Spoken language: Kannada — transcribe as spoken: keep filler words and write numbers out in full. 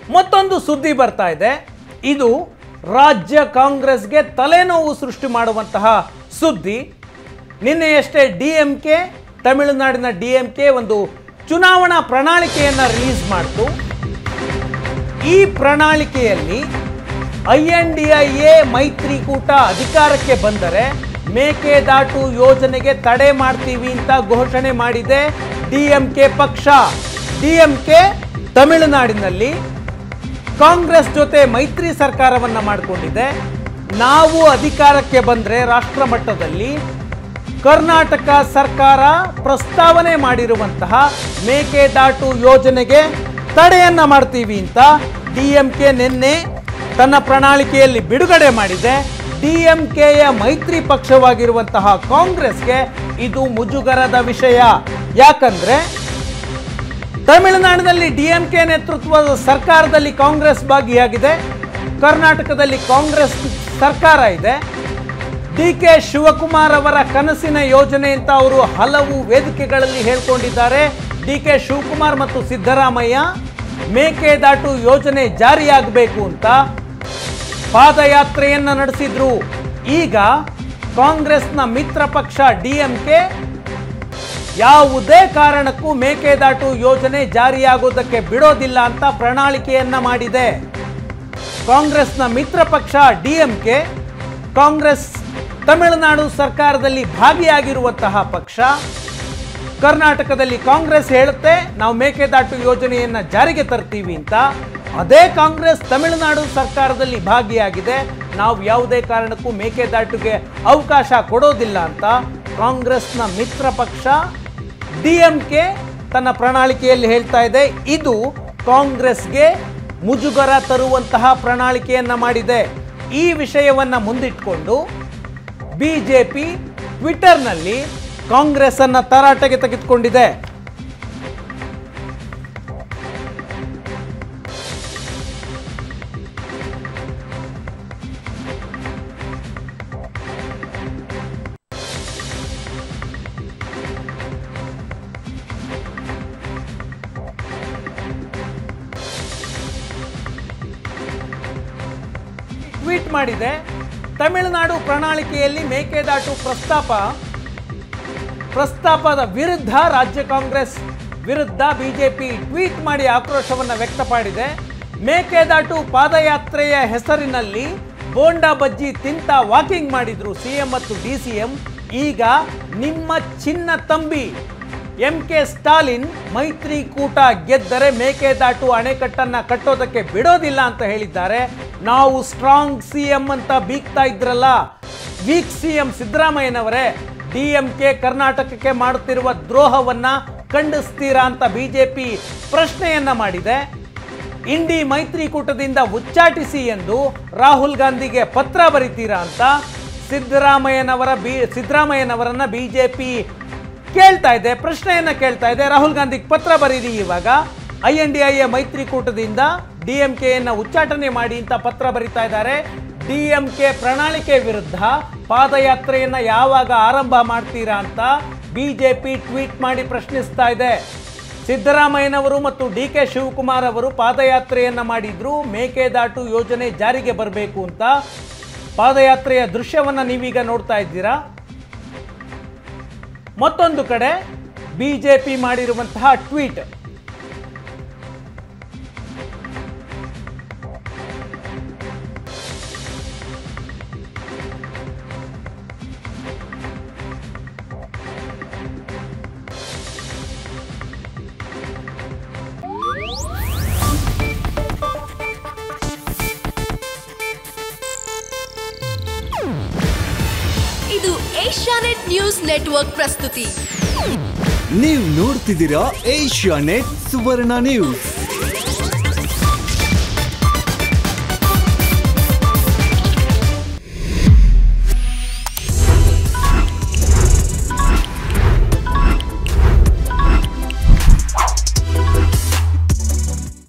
ಮತ್ತೊಂದು ಸುದ್ದಿ ಬರ್ತಾ ಇದೆ. ಇದು ರಾಜ್ಯ ಕಾಂಗ್ರೆಸ್ಗೆ ತಲೆನೋವು ಸೃಷ್ಟಿ ಮಾಡುವಂತಹ ಸುದ್ದಿ. ನಿನ್ನೆಯಷ್ಟೇ ಡಿ ಎಂ ಕೆ ತಮಿಳುನಾಡಿನ ಡಿ ಎಂ ಕೆ ಒಂದು ಚುನಾವಣಾ ಪ್ರಣಾಳಿಕೆಯನ್ನು ರಿಲೀಸ್ ಮಾಡಿತು. ಈ ಪ್ರಣಾಳಿಕೆಯಲ್ಲಿ I N D I A ಮೈತ್ರಿಕೂಟ ಅಧಿಕಾರಕ್ಕೆ ಬಂದರೆ ಮೇಕೆದಾಟು ಯೋಜನೆಗೆ ತಡೆ ಮಾಡ್ತೀವಿ ಅಂತ ಘೋಷಣೆ ಮಾಡಿದೆ ಡಿ ಎಂ ಕೆ ಪಕ್ಷ. ಡಿ ಎಂ ಕೆ ತಮಿಳುನಾಡಿನಲ್ಲಿ ಕಾಂಗ್ರೆಸ್ ಜೊತೆ ಮೈತ್ರಿ ಸರ್ಕಾರವನ್ನು ಮಾಡಿಕೊಂಡಿದೆ. ನಾವು ಅಧಿಕಾರಕ್ಕೆ ಬಂದರೆ ರಾಷ್ಟ್ರ ಮಟ್ಟದಲ್ಲಿ ಕರ್ನಾಟಕ ಸರ್ಕಾರ ಪ್ರಸ್ತಾವನೆ ಮಾಡಿರುವಂತಹ ಮೇಕೆದಾಟು ಯೋಜನೆಗೆ ತಡೆಯನ್ನ ಮಾಡ್ತೀವಿ ಅಂತ ಡಿ ಎಂ ಕೆ ನಿನ್ನೆ ತನ್ನ ಪ್ರಣಾಳಿಕೆಯಲ್ಲಿ ಬಿಡುಗಡೆ ಮಾಡಿದೆ. ಡಿ ಎಂ ಕೆಯ ಮೈತ್ರಿ ಪಕ್ಷವಾಗಿರುವಂತಹ ಕಾಂಗ್ರೆಸ್ಗೆ ಇದು ಮುಜುಗರದ ವಿಷಯ. ಯಾಕಂದ್ರೆ ತಮಿಳುನಾಡಿನಲ್ಲಿ ಡಿ ಎಂ ಕೆ ನೇತೃತ್ವದ ಸರ್ಕಾರದಲ್ಲಿ ಕಾಂಗ್ರೆಸ್ ಭಾಗಿಯಾಗಿದೆ, ಕರ್ನಾಟಕದಲ್ಲಿ ಕಾಂಗ್ರೆಸ್ ಸರ್ಕಾರ ಇದೆ. ಡಿ ಕೆ ಶಿವಕುಮಾರ್ ಅವರ ಕನಸಿನ ಯೋಜನೆ ಅಂತ ಅವರು ಹಲವು ವೇದಿಕೆಗಳಲ್ಲಿ ಹೇಳ್ಕೊಂಡಿದ್ದಾರೆ. ಡಿ ಕೆ ಶಿವಕುಮಾರ್ ಮತ್ತು ಸಿದ್ದರಾಮಯ್ಯ ಮೇಕೆದಾಟು ಯೋಜನೆ ಜಾರಿಯಾಗಬೇಕು ಅಂತ ಪಾದಯಾತ್ರೆಯನ್ನು ನಡೆಸಿದ್ರು. ಈಗ ಕಾಂಗ್ರೆಸ್ನ ಮಿತ್ರ ಪಕ್ಷ ಡಿ ಎಂ ಕೆ ಯಾವುದೇ ಕಾರಣಕ್ಕೂ ಮೇಕೆದಾಟು ಯೋಜನೆ ಜಾರಿಯಾಗೋದಕ್ಕೆ ಬಿಡೋದಿಲ್ಲ ಅಂತ ಪ್ರಣಾಳಿಕೆಯನ್ನ ಮಾಡಿದೆ. ಕಾಂಗ್ರೆಸ್ನ ಮಿತ್ರ ಪಕ್ಷ D M K, Congress Tamil Nadu ಸರ್ಕಾರದಲ್ಲಿ ಭಾಗಿಯಾಗಿರುವಂತಹ ಪಕ್ಷ. ಕರ್ನಾಟಕದಲ್ಲಿ ಕಾಂಗ್ರೆಸ್ ಹೇಳುತ್ತೆ ನಾವು ಮೇಕೆದಾಟು ಯೋಜನೆಯನ್ನ ಜಾರಿಗೆ ತರ್ತೀವಿ ಅಂತ. ಅದೇ ಕಾಂಗ್ರೆಸ್ ತಮಿಳುನಾಡು ಸರ್ಕಾರದಲ್ಲಿ ಭಾಗಿಯಾಗಿದೆ, ನಾವು ಯಾವುದೇ ಕಾರಣಕ್ಕೂ ಮೇಕೆದಾಟುಗೆ ಅವಕಾಶ ಕೊಡೋದಿಲ್ಲ ಅಂತ ಕಾಂಗ್ರೆಸ್ನ ಮಿತ್ರ ಪಕ್ಷ ಡಿ ಎಂ ಕೆ ತನ್ನ ಪ್ರಣಾಳಿಕೆಯಲ್ಲಿ ಹೇಳ್ತಾ ಇದೆ. ಇದು ಕಾಂಗ್ರೆಸ್ಗೆ ಮುಜುಗರ ತರುವಂತಹ ಪ್ರಣಾಳಿಕೆಯನ್ನ ಮಾಡಿದೆ. ಈ ವಿಷಯವನ್ನ ಮುಂದಿಟ್ಕೊಂಡು ಬಿಜೆಪಿ ಟ್ವಿಟರ್ನಲ್ಲಿ ಕಾಂಗ್ರೆಸ್ ಅನ್ನ ತರಾಟೆಗೆ ತೆಗೆದುಕೊಂಡಿದೆ. ಟ್ವೀಟ್ ಮಾಡಿದೆ. ತಮಿಳುನಾಡು ಪ್ರಣಾಳಿಕೆಯಲ್ಲಿ ಮೇಕೆದಾಟು ಪ್ರಸ್ತಾಪ ಪ್ರಸ್ತಾಪದ ವಿರುದ್ಧ ರಾಜ್ಯ ಕಾಂಗ್ರೆಸ್ ವಿರುದ್ಧ ಬಿಜೆಪಿ ಟ್ವೀಟ್ ಮಾಡಿ ಆಕ್ರೋಶವನ್ನು ವ್ಯಕ್ತಪಡಿಸಿದೆ. ಮೇಕೆದಾಟು ಪಾದಯಾತ್ರೆಯ ಹೆಸರಿನಲ್ಲಿ ಬೋಂಡಾ ಬಜ್ಜಿ ತಿಂತ ವಾಕಿಂಗ್ ಮಾಡಿದ್ರು ಸಿಎಂ ಮತ್ತು ಡಿ ಸಿ ಎಂ. ಈಗ ನಿಮ್ಮ ಚಿನ್ನ ತಂಬಿ ಎಂ ಕೆ ಸ್ಟಾಲಿನ್ ಮೈತ್ರಿಕೂಟ ಗೆದ್ದರೆ ಮೇಕೆದಾಟು ಅಣೆಕಟ್ಟನ್ನ ಕಟ್ಟೋದಕ್ಕೆ ಬಿಡೋದಿಲ್ಲ ಅಂತ ಹೇಳಿದ್ದಾರೆ. ನಾವು ಸ್ಟ್ರಾಂಗ್ ಸಿ ಎಂ ಅಂತ ಬೀಗ್ತಾ ಇದ್ರಲ್ಲ, ವೀಕ್ ಸಿ ಎಂ ಸಿದ್ದರಾಮಯ್ಯನವರೇ, ಡಿ ಎಂ ಕೆ ಕರ್ನಾಟಕಕ್ಕೆ ಮಾಡುತ್ತಿರುವ ದ್ರೋಹವನ್ನ ಖಂಡಿಸ್ತೀರಾ ಅಂತ ಬಿಜೆಪಿ ಪ್ರಶ್ನೆಯನ್ನ ಮಾಡಿದೆ. ಇಂಡಿ ಮೈತ್ರಿಕೂಟದಿಂದ ಉಚ್ಚಾಟಿಸಿ ಎಂದು ರಾಹುಲ್ ಗಾಂಧಿಗೆ ಪತ್ರ ಬರೀತೀರಾ ಅಂತ ಸಿದ್ದರಾಮಯ್ಯನವರ ಬಿ ಸಿದ್ದರಾಮಯ್ಯನವರನ್ನ ಬಿಜೆಪಿ ಕೇಳ್ತಾ ಇದೆ, ಪ್ರಶ್ನೆಯನ್ನ ಕೇಳ್ತಾ ಇದೆ. ರಾಹುಲ್ ಗಾಂಧಿಗೆ ಪತ್ರ ಬರೀರಿ, ಇವಾಗ I N D I A ಮೈತ್ರಿಕೂಟದಿಂದ ಡಿ ಎಂ ಕೆಯನ್ನು ಉಚ್ಚಾಟನೆ ಮಾಡಿ ಅಂತ ಪತ್ರ ಬರೀತಾ ಇದ್ದಾರೆ. ಡಿ ಎಂ ಕೆ ಪ್ರಣಾಳಿಕೆ ವಿರುದ್ಧ ಪಾದಯಾತ್ರೆಯನ್ನ ಯಾವಾಗ ಆರಂಭ ಮಾಡ್ತೀರಾ ಅಂತ ಬಿಜೆಪಿ ಟ್ವೀಟ್ ಮಾಡಿ ಪ್ರಶ್ನಿಸ್ತಾ ಇದೆ. ಸಿದ್ದರಾಮಯ್ಯನವರು ಮತ್ತು ಡಿ ಕೆ ಶಿವಕುಮಾರ್ ಅವರು ಪಾದಯಾತ್ರೆಯನ್ನ ಮಾಡಿದ್ರು, ಮೇಕೆದಾಟು ಯೋಜನೆ ಜಾರಿಗೆ ಬರಬೇಕು ಅಂತ. ಪಾದಯಾತ್ರೆಯ ದೃಶ್ಯವನ್ನ ನೀವೀಗ ನೋಡ್ತಾ ಇದ್ದೀರಾ. ಮತ್ತೊಂದು ಕಡೆ ಬಿಜೆಪಿ ಮಾಡಿರುವಂತಹ ಟ್ವೀಟ್. ಇದು ಏಷ್ಯಾನೆಟ್ ನ್ಯೂಸ್ ನೆಟ್ವರ್ಕ್ ಪ್ರಸ್ತುತಿ. ನೀವು ನೋಡ್ತಿದ್ದೀರಾ ಏಷ್ಯಾನೆಟ್ ಸುವರ್ಣ ನ್ಯೂಸ್.